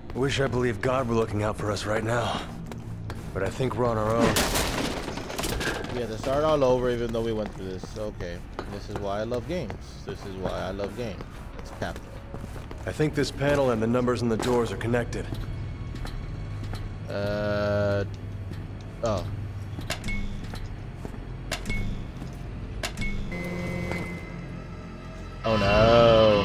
Wish I believed God were looking out for us right now. But I think we're on our own. Yeah, to start all over even though we went through this. Okay. This is why I love games. This is why I love games. It's Captain. I think this panel and the numbers on the doors are connected. Oh. Oh no.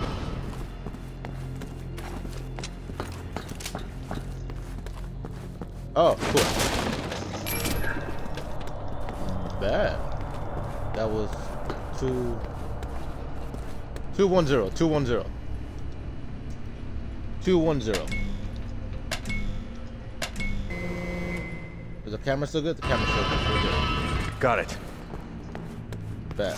Oh, cool. Bad. That was 210. 210. 210. Is the camera still good? The camera's still good. We're good. Got it. Bad.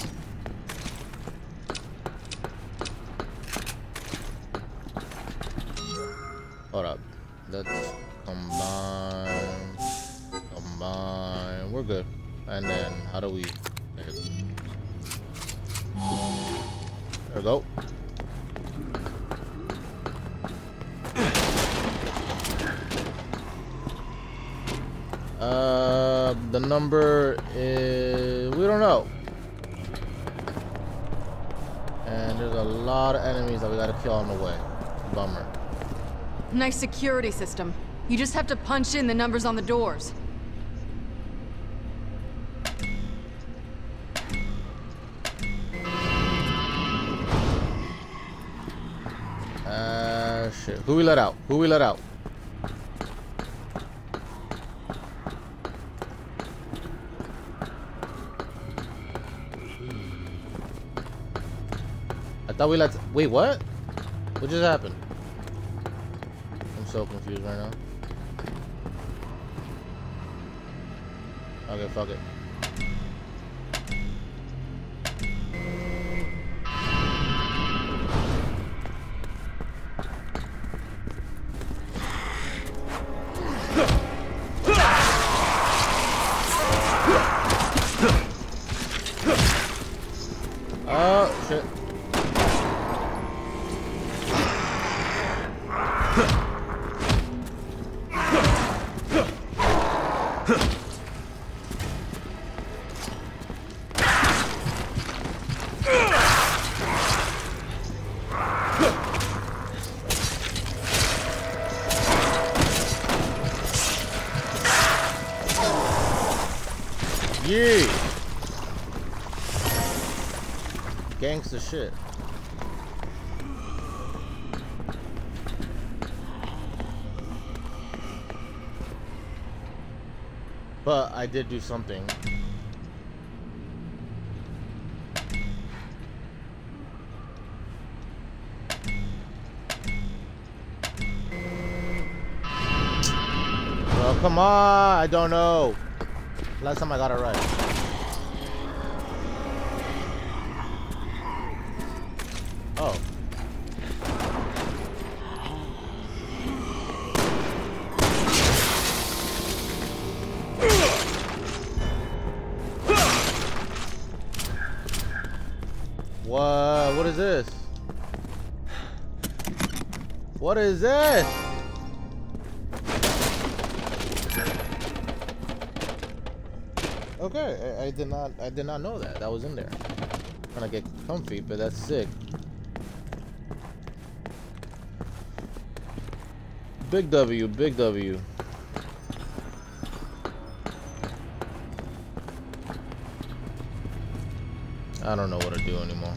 Hold up. Let's combine. Combine. We're good. And then how do we? There we go. The number is, we don't know. And there's a lot of enemies that we gotta kill on the way. Bummer. Nice security system. You just have to punch in the numbers on the doors. Shit. Who we let out? Who we let out? I thought we let. Wait, what? What just happened? I'm so confused right now. Okay, fuck it. Oh, shit. Yeah. Gangsta shit. But I did do something. Well, come on, I don't know. Last time I got it right. Oh. What? What is this? What is this? Okay, I did not know that. That was in there. Trying to get comfy, but that's sick. Big W, big W. I don't know what to do anymore.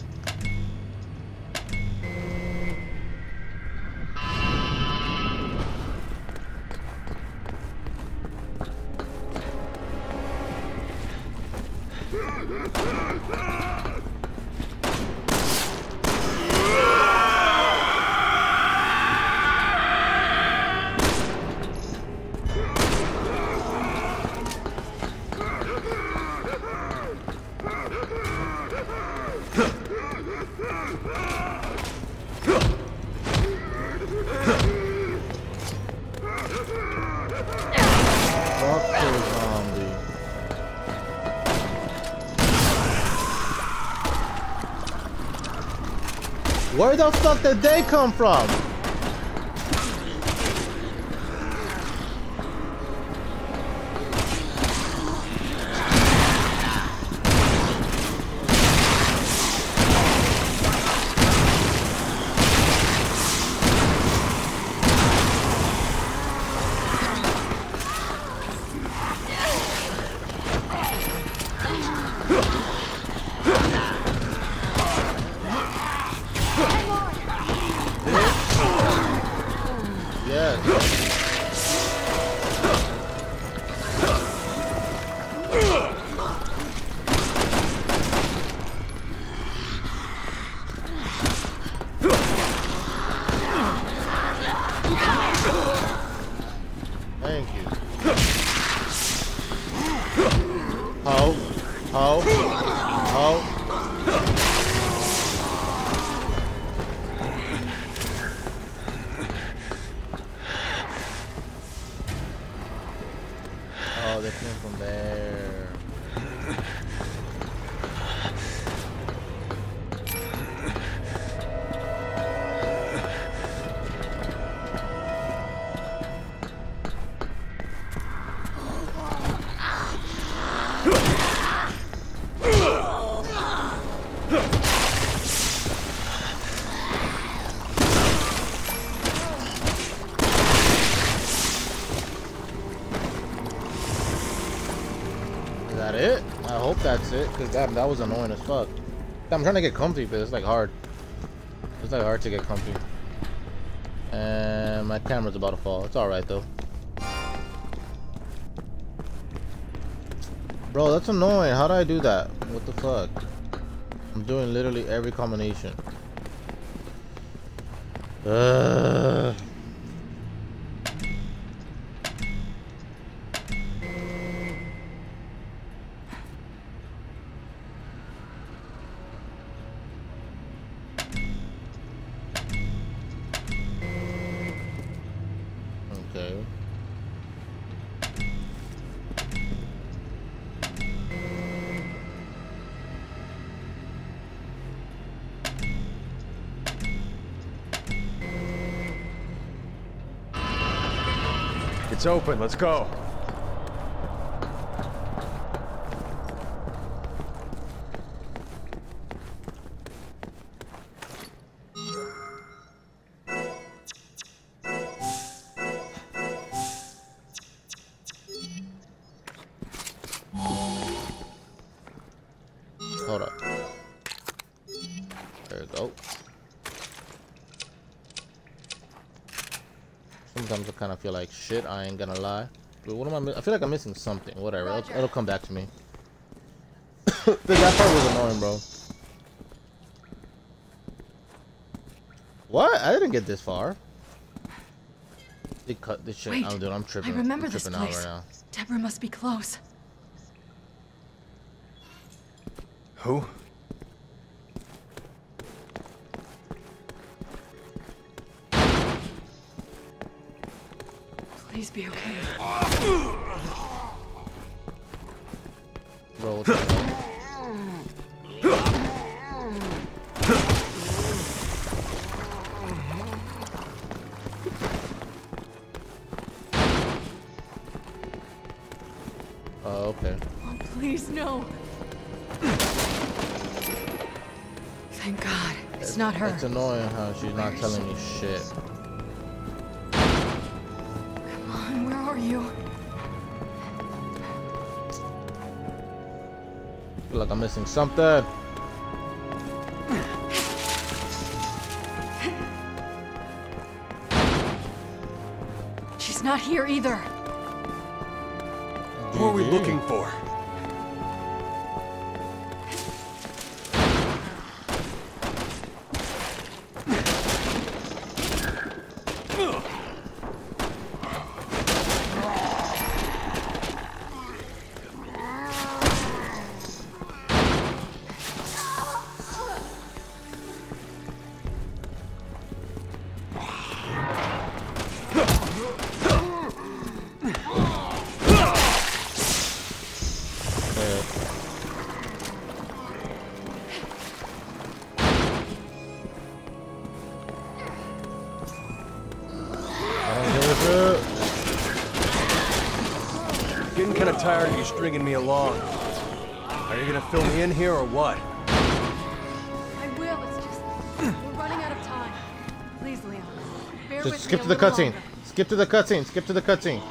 Where the fuck did they come from? chest. Thank you. Ho. Ho. Ho. Oh, they came from there. Is that it? I hope that's it, because that was annoying as fuck. I'm trying to get comfy, but it's like hard. It's like hard to get comfy. And my camera's about to fall. It's alright though. Bro, that's annoying. How do I do that? What the fuck? I'm doing literally every combination. Okay. It's open, let's go. Hold up. There we go. Sometimes I kind of feel like shit, I ain't gonna lie. But what am I feel like I'm missing something. Whatever, it'll come back to me. That part was annoying, bro. What? I didn't get this far. They cut this shit. Wait, I'm tripping. I remember I'm this tripping out place. right now. Deborah must be close. Who? Please be okay. Bro, what the hell? Oh, okay. Oh, please, no. Thank God. It's not her. It's annoying how she's not telling me shit. Come on, where are you? I feel like I'm missing something. She's not here either. Who are we looking for? Getting kind of tired of you stringing me along. Are you gonna fill me in here or what? I will, it's just... we're running out of time. Please, Leon. Bear with Just me skip a to the little cutscene. longer. Skip to the cutscene. Skip to the cutscene.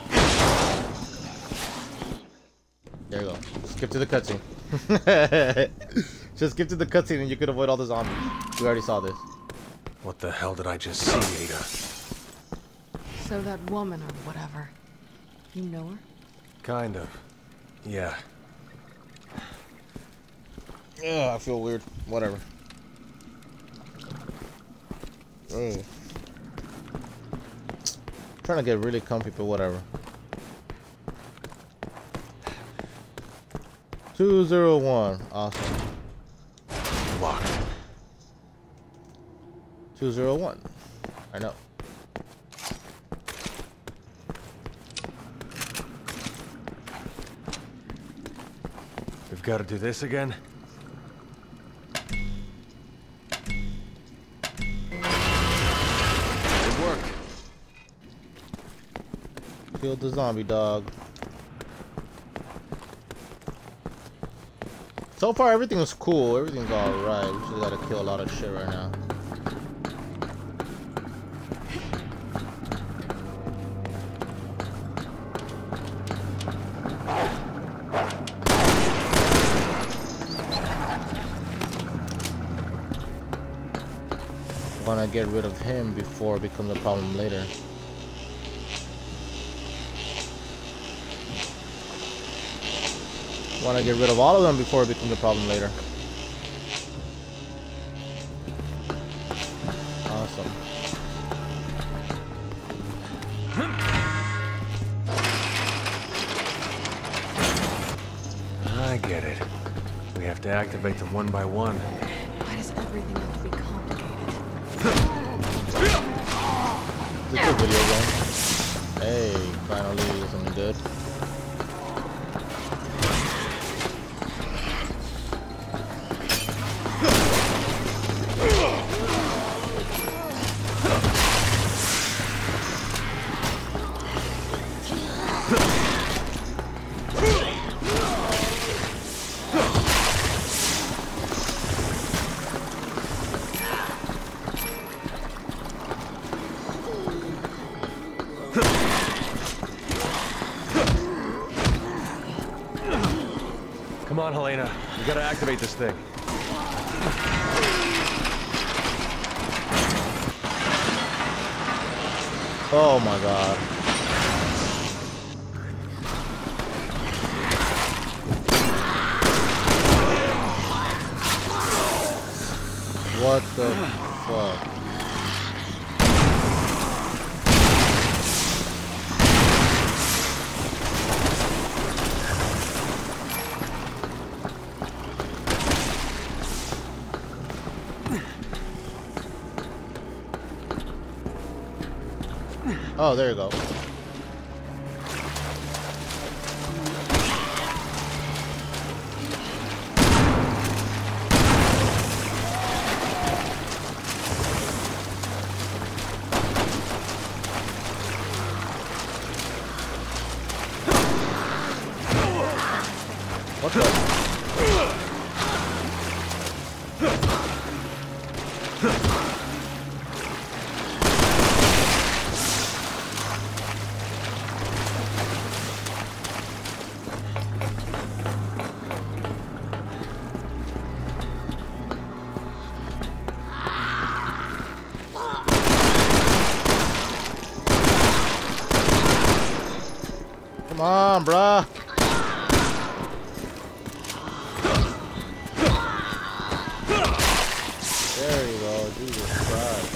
There you go. Skip to the cutscene. Just skip to the cutscene and you could avoid all the zombies. We already saw this. What the hell did I just see, Ada? So that woman or whatever, you know her? Kind of. Yeah. Yeah, I feel weird. Whatever. Ugh. Trying to get really comfy, but whatever. 201. Awesome. Locked. 201. I know. We've got to do this again? It worked. Killed the zombie dog. So far, everything's cool. Everything's alright. We just gotta kill a lot of shit right now. Want to get rid of him before it becomes a problem later. Want to get rid of all of them before it becomes a problem later. Awesome. I get it. We have to activate them one by one. Why does everything have to be complicated? It's a video game. Hey, finally something good. Come on, Helena. We gotta activate this thing. Oh my god. What the fuck? Oh, there you go. What the? Come on, bruh. There you go, Jesus Christ.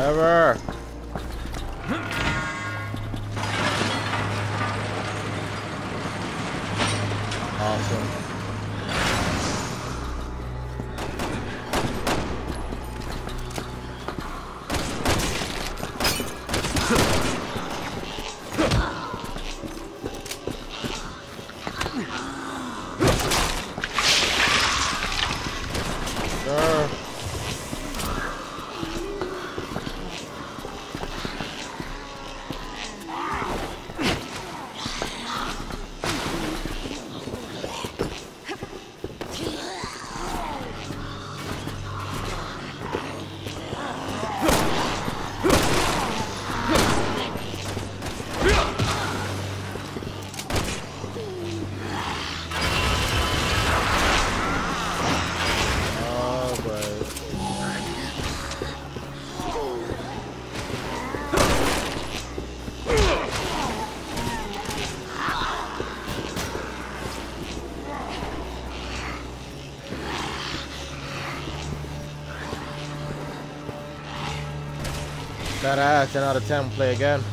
Whatever. Awesome. Sure. That ass, 10 out of 10, play again.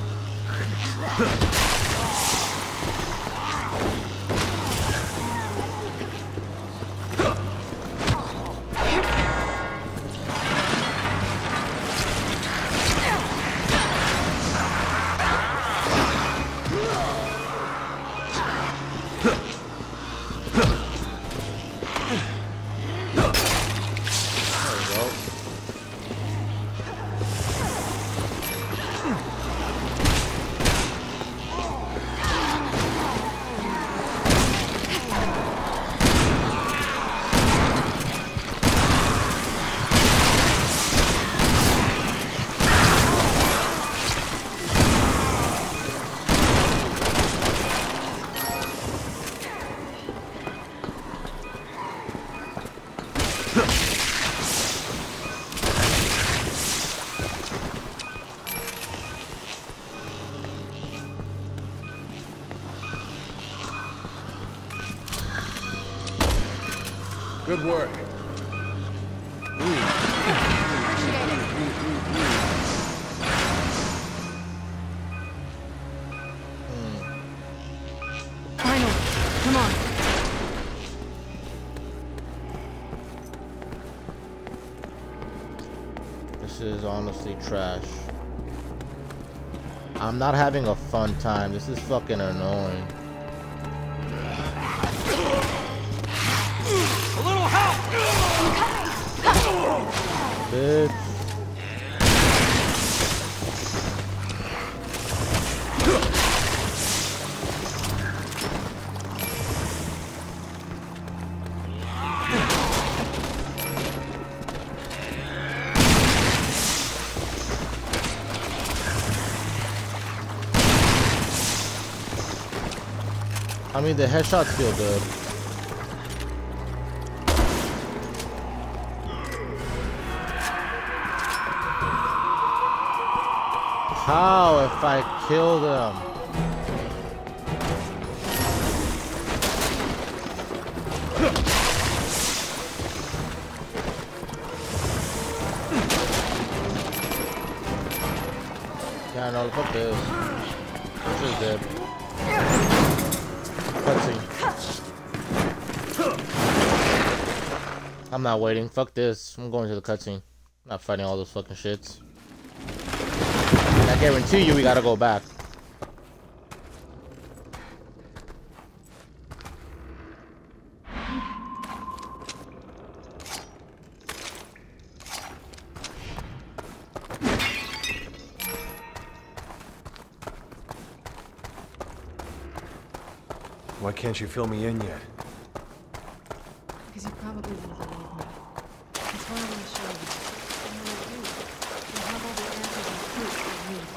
Good work. Final. Come on. This is honestly trash. I'm not having a fun time. This is fucking annoying. A little help! Bitch. I mean, the headshots feel good. How if I kill them? Yeah, no, fuck this. This is dead. Cutscene. I'm not waiting. Fuck this. I'm going to the cutscene. I'm not fighting all those fucking shits. I guarantee you we gotta go back. Why can't you fill me in yet? Because you probably won't believe me. That's why I want to show you. And when I do, you'll have all the answers and proof that you need.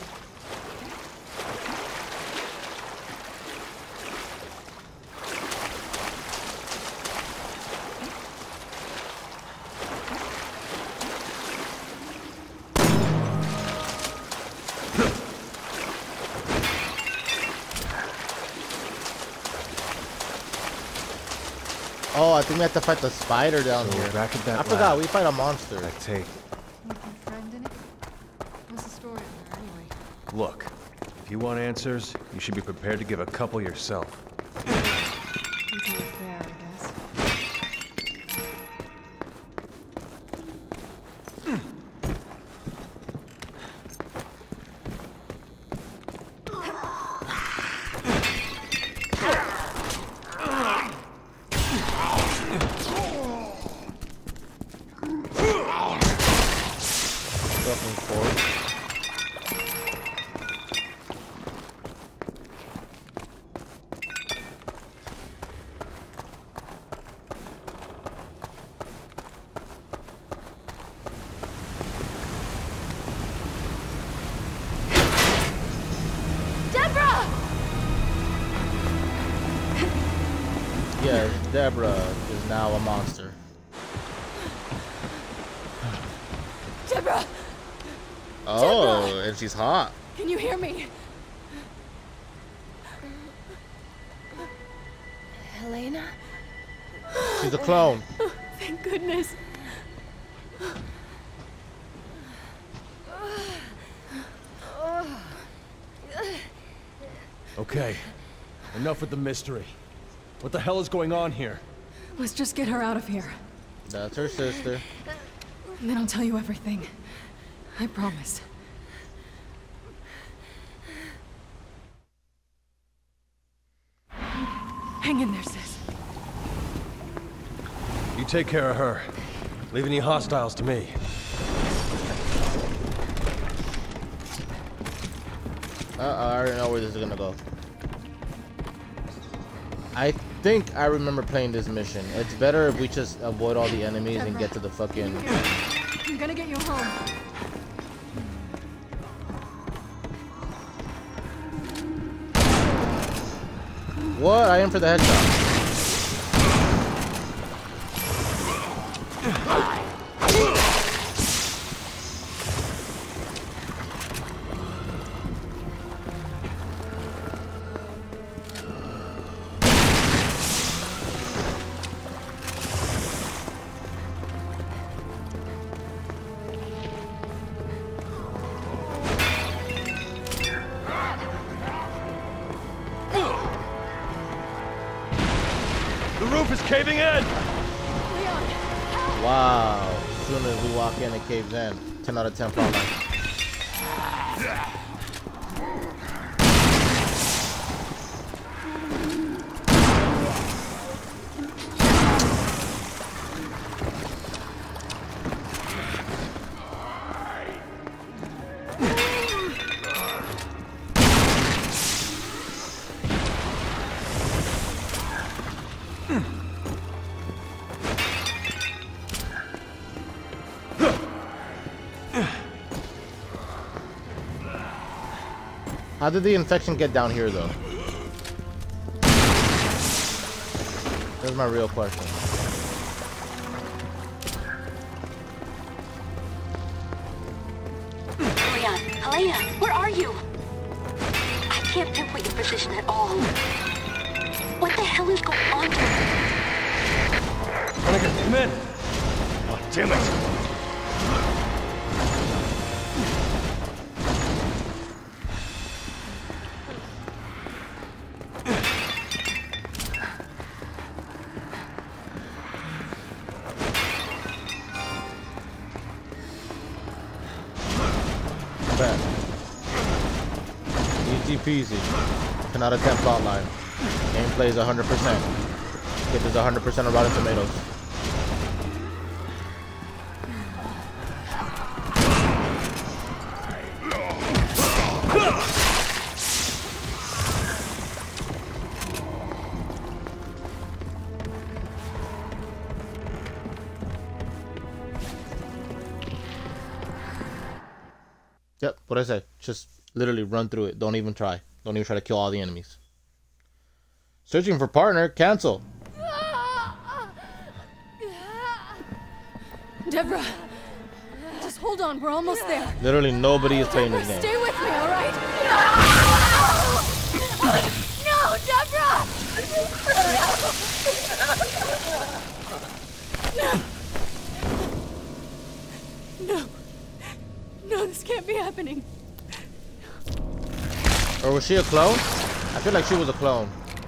Oh, I think we have to fight the spider down So here. back at that I forgot, lab. we fight a monster. That tape. With your friend in it? Look, if you want answers, you should be prepared to give a couple yourself. It's only fair, I guess. Looking forward. Deborah! Yes, Deborah is now a monster. Deborah! Oh, and she's hot. Can you hear me? Helena? She's a clone. Thank goodness. Okay, enough with the mystery. What the hell is going on here? Let's just get her out of here. That's her sister. And then I'll tell you everything. I promise. Hang in there, sis. You take care of her. Leave any hostiles to me. I already know where this is gonna go. I think I remember playing this mission. It's better if we just avoid all the enemies and get to the fucking... I'm gonna get you home. What? I am for the headshot. The roof is caving in! Leon! Wow. As soon as we walk in, it caves in. 10 out of 10 front line. How did the infection get down here, though? That's my real question. Leon, Helena, where are you? I can't pinpoint your position at all. What the hell is going on here? Hunnigan, come in! Oh, damn it! Bet. Easy peasy. 10 out of 10 plotline. Gameplay is 100%. Kid is 100% of Rotten Tomatoes. Yep, what I say. Just literally run through it. Don't even try. Don't even try to kill all the enemies. Searching for partner. Cancel. Deborah! Just hold on, we're almost there. Literally nobody is playing this Stay game. with me, alright? No, Deborah! No. No, this can't be happening. Or was she a clone? I feel like she was a clone.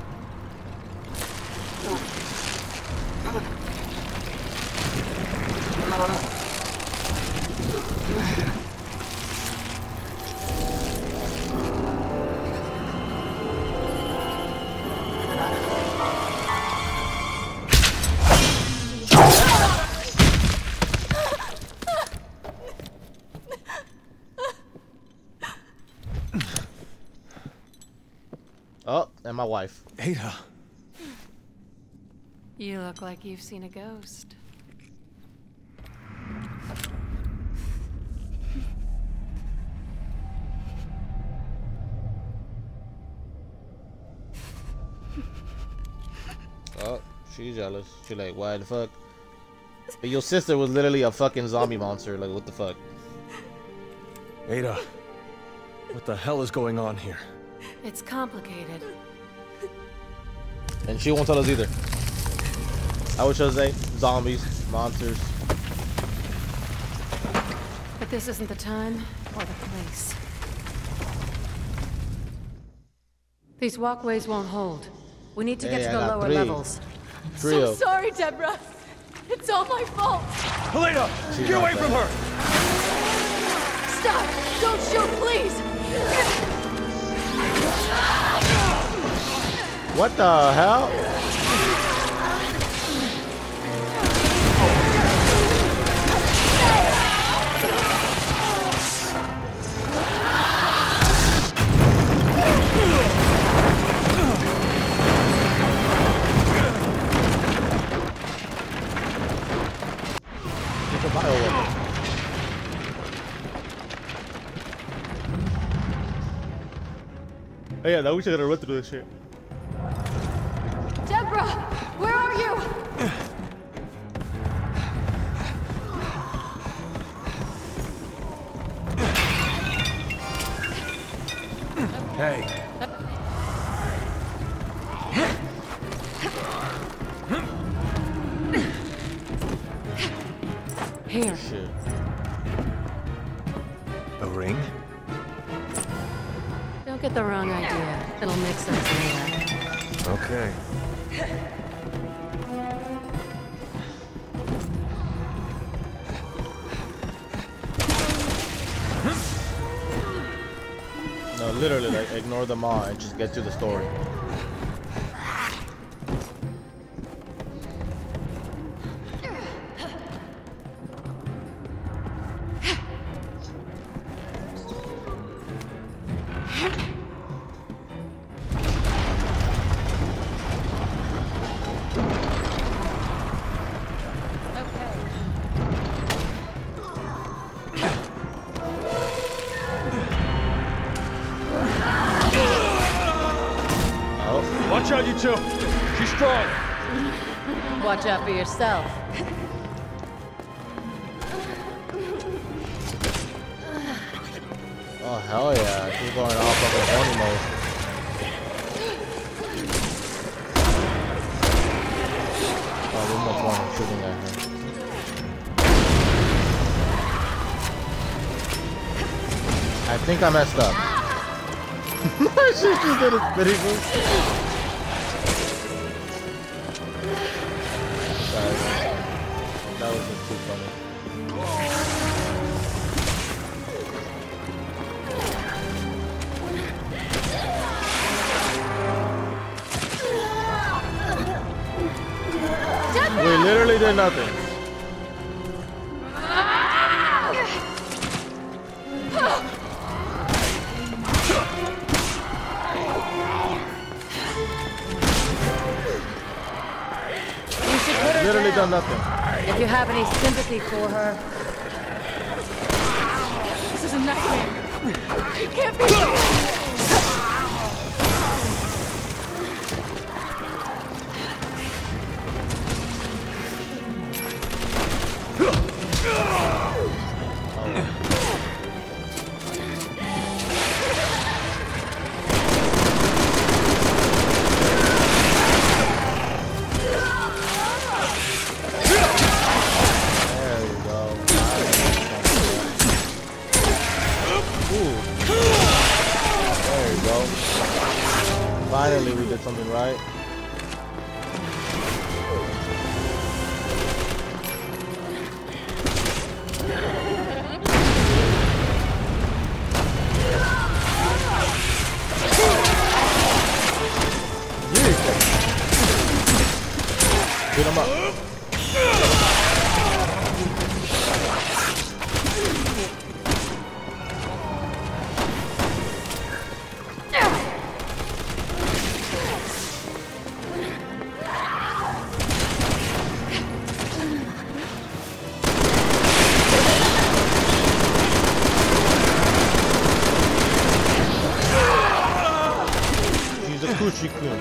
Oh, and my wife. Ada. You look like you've seen a ghost. Oh, she's jealous. She like, why the fuck? But your sister was literally a fucking zombie monster. Like, what the fuck? Ada. What the hell is going on here? It's complicated. And she won't tell us either. I would just say zombies, monsters. But this isn't the time or the place. These walkways won't hold. We need to get Hey, to I the got lower three. levels. Trio. So sorry, Deborah. It's all my fault. Helena! She's Get not away from bad. her! Stop! Don't shoot, please! What the hell? It's a bioweapon. Oh yeah, now we should gotta run through this shit. Deborah! Where are you? Hey. Here. Shit. A ring? Don't get the wrong idea. It'll make sense later. Okay. No, literally, like, ignore them all and just get to the story. Oh, Watch out, you two! She's strong! Watch out for yourself. oh hell yeah, she's going off fucking horny mode. Oh, there's no point in shooting at her. I think I messed up. She just did a spitting move. Sorry. That was just too funny. We literally did nothing. You should put her Literally down. done nothing. If you have any sympathy for her. This is a nightmare. It can't be. There you go. Ooh. something right. Beat him up. She's a Coochie-kun.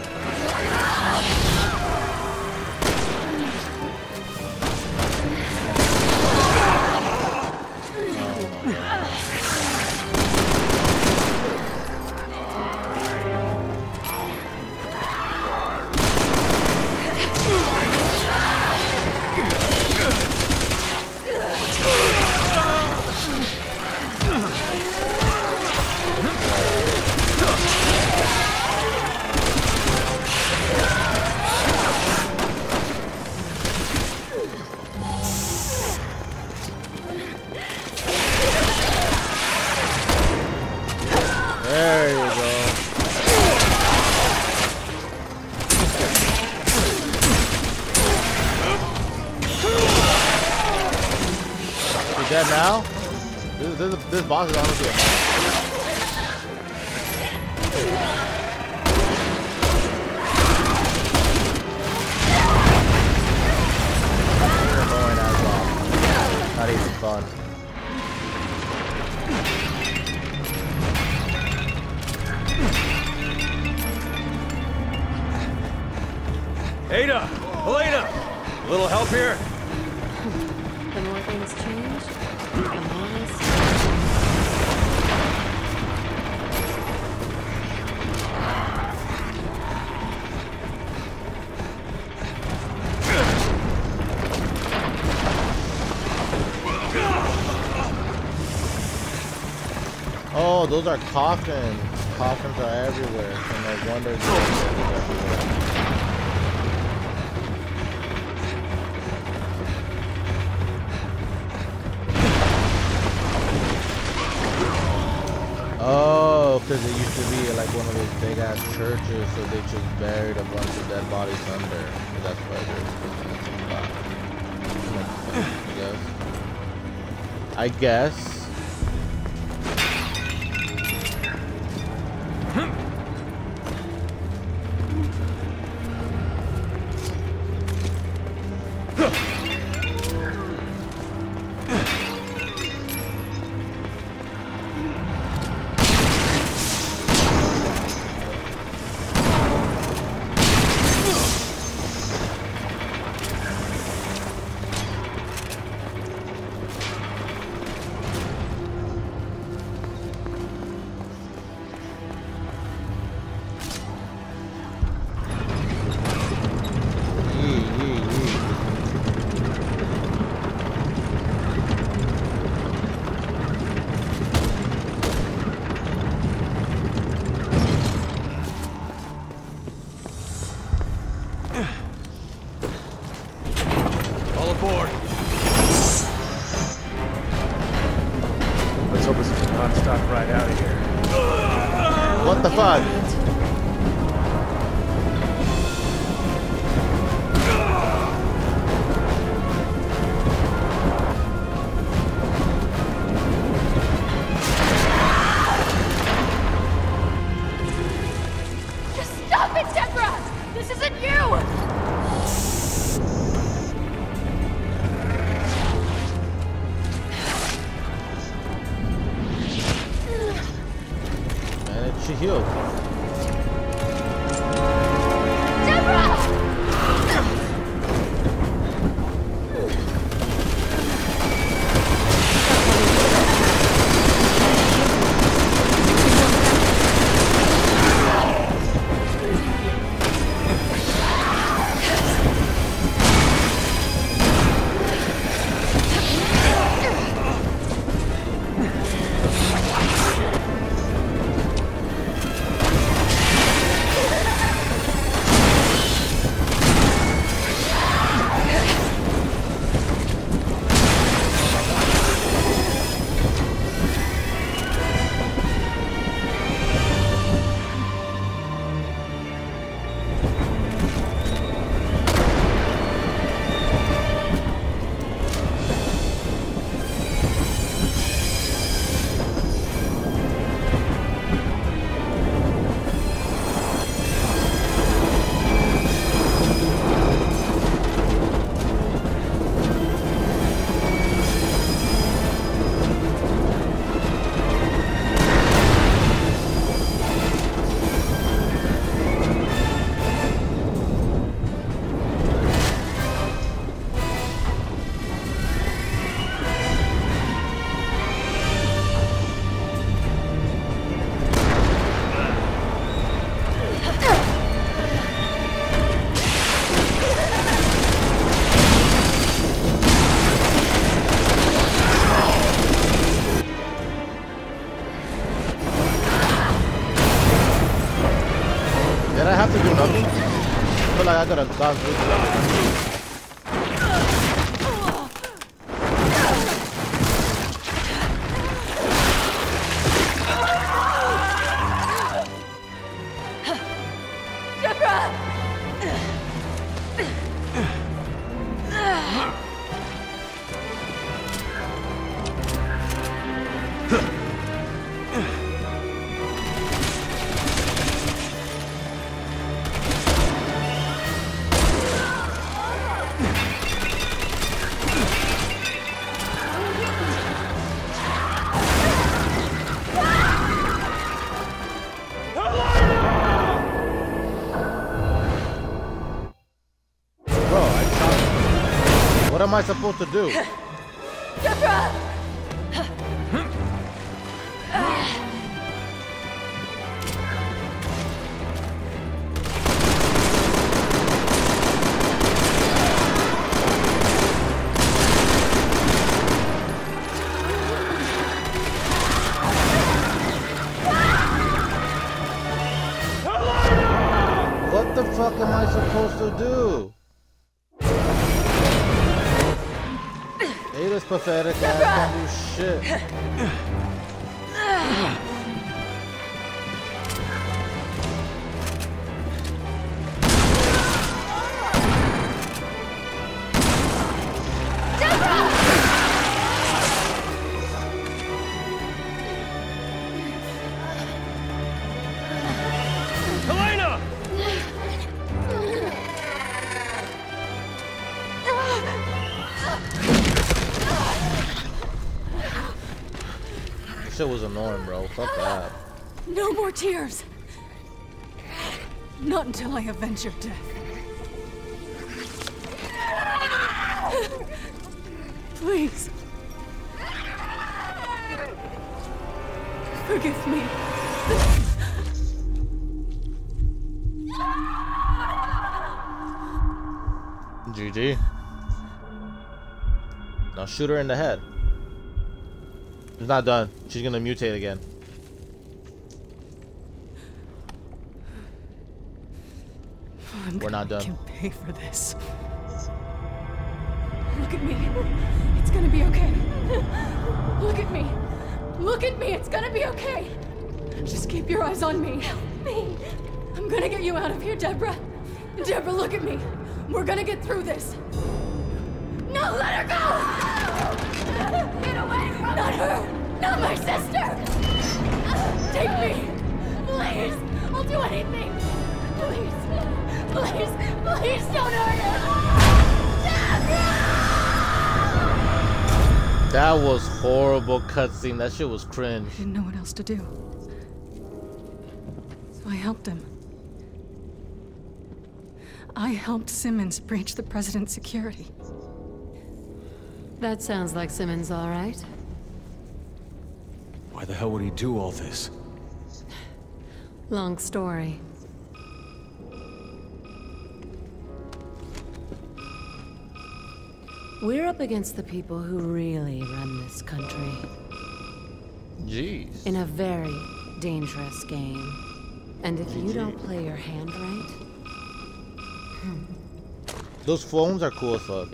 There you go. You dead now? This boss is honestly a annoying as well. Not even fun. Ada! Elena! A little help here? The more things change, the more they stay. Oh, those are coffins. Coffins are everywhere. So no wonder they're everywhere. Oh, because it used to be like one of those big ass churches, so they just buried a bunch of dead bodies under. So that's why there's I guess. All aboard. Let's hope this is a non-stop ride out of here. What the fuck? Just stop it, Deborah! This isn't you! Man, she healed. could have gone through that. What am I supposed to do? What the fuck am I supposed to do? Ada's pathetic ass can't do shit. Helena! Shit was annoying, bro. Fuck that. No more tears. Not until I avenge your death. Please. Forgive me. GG. Now shoot her in the head. It's not done. She's gonna mutate again. We're not done. I can pay for this. Look at me. It's gonna be okay. Look at me. Look at me. It's gonna be okay. Just keep your eyes on me. Help me. I'm gonna get you out of here, Deborah. Deborah, look at me. We're gonna get through this. No, let her go! Get away from me! Not her! Not my sister! Take me! Please! I'll do anything! Please! Please! Please don't hurt her! That was horrible cutscene. That shit was cringe. I didn't know what else to do. So I helped him. I helped Simmons breach the president's security. That sounds like Simmons, all right. Why the hell would he do all this? Long story. We're up against the people who really run this country. Jeez. In a very dangerous game. And if you don't play your hand right... Those phones are cool as fuck.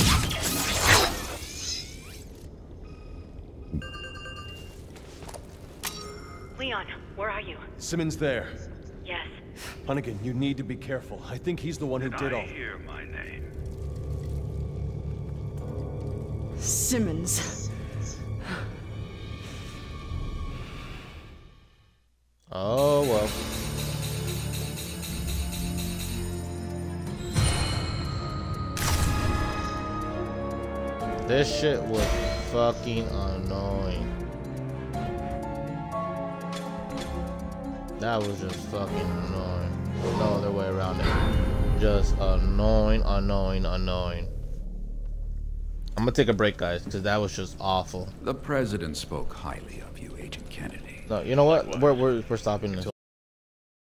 Leon, where are you? Simmons there. Yes. Hunnigan, you need to be careful. I think he's the one who did all. Hear my name. Simmons. Oh well. This shit was fucking annoying. That was just fucking annoying. No other way around it. Just annoying, annoying, annoying. I'm gonna take a break, guys, because that was just awful. The president spoke highly of you, Agent Kennedy. No, you know what? We're stopping this.